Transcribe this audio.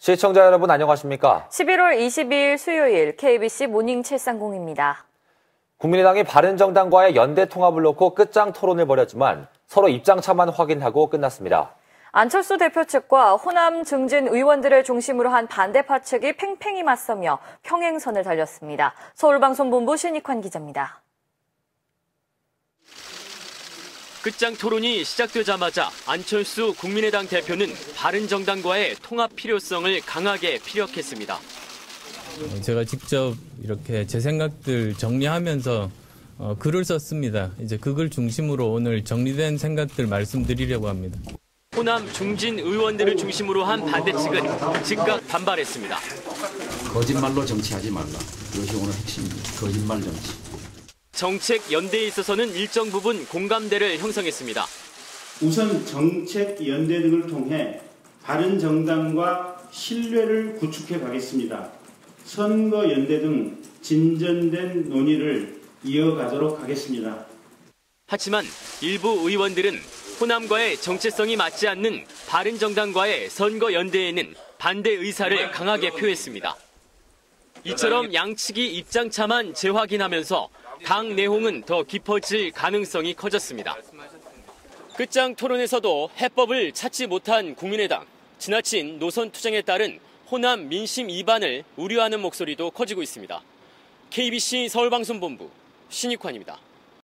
시청자 여러분 안녕하십니까? 11월 22일 수요일 KBC 모닝 730입니다. 국민의당이 바른정당과의 연대 통합을 놓고 끝장 토론을 벌였지만 서로 입장차만 확인하고 끝났습니다. 안철수 대표 측과 호남 증진 의원들을 중심으로 한 반대파 측이 팽팽히 맞서며 평행선을 달렸습니다. 서울방송본부 신익환 기자입니다. 끝장 토론이 시작되자마자 안철수 국민의당 대표는 바른정당과의 통합 필요성을 강하게 피력했습니다. 제가 직접 이렇게 제 생각들 정리하면서 글을 썼습니다. 이제 그걸 중심으로 오늘 정리된 생각들 말씀드리려고 합니다. 호남 중진 의원들을 중심으로 한 반대 측은 즉각 반발했습니다. 거짓말로 정치하지 말라. 이것이 오늘 핵심입니다. 거짓말 정치. 정책 연대에 있어서는 일정 부분 공감대를 형성했습니다. 우선 정책 연대 등을 통해 바른정당과 신뢰를 구축해 가겠습니다. 선거 연대 등 진전된 논의를 이어가도록 하겠습니다. 하지만 일부 의원들은 호남과의 정체성이 맞지 않는 바른정당과의 선거 연대에는 반대 의사를 강하게 표했습니다. 이처럼 양측이 입장차만 재확인하면서 당 내홍은 더 깊어질 가능성이 커졌습니다. 끝장 토론에서도 해법을 찾지 못한 국민의당, 지나친 노선 투쟁에 따른 호남 민심 이반을 우려하는 목소리도 커지고 있습니다. KBC 서울방송본부 신익환입니다.